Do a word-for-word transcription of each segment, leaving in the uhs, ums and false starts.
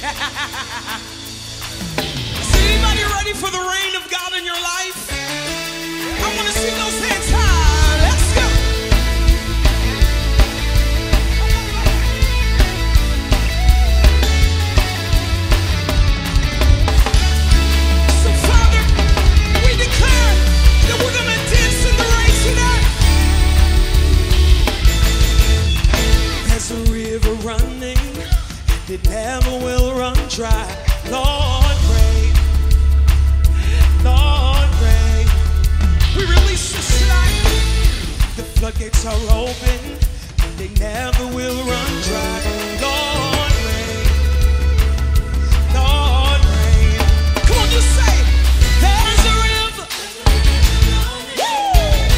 Is anybody ready for the reign of God in your life? I want to see those hands high. Let's go. So, Father, we declare that we're going to dance in the rain tonight. There's a river running, it never will run dry. Lord, rain. Lord, rain. We release this tonight. The floodgates are open, and they never will run dry. Lord, rain. Lord, rain. Come on, just say, there's a river. Woo!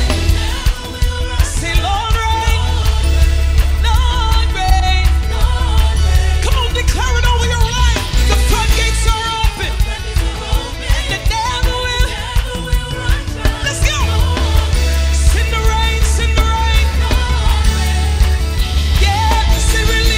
Say, Lord, rain. Lord, rain. Come on, declare it over your life. The floodgates are open, and the devil will. Let's go. Send the rain, send the rain. Yeah, say release.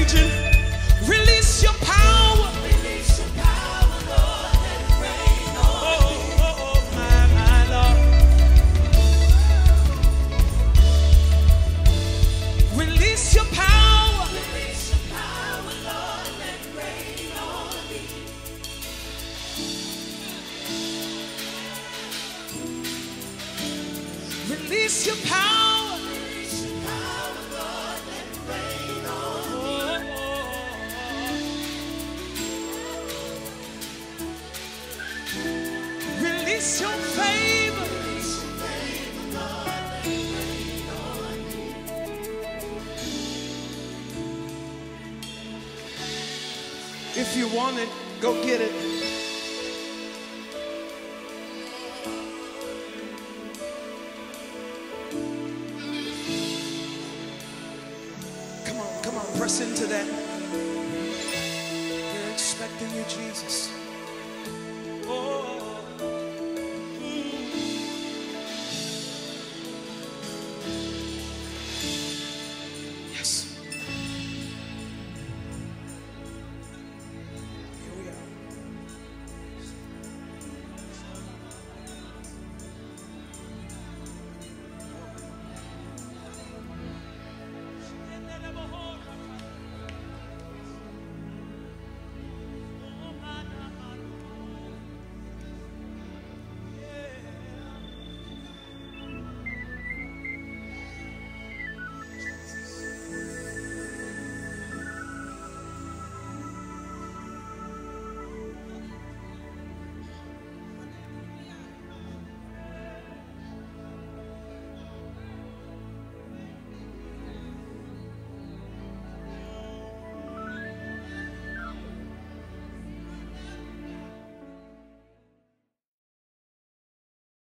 region. Release your power. Release your power, Lord, let it rain on Oh, oh, oh, my, my Lord. Release your power. Release your power, Lord, let it rain on me. Release your power. Release your power, Lord, let it rain on me. Release your favor. Release your favor, Lord, let it rain on me. If you want it, go get it. Come on, come on, press into that. We're expecting you, Jesus.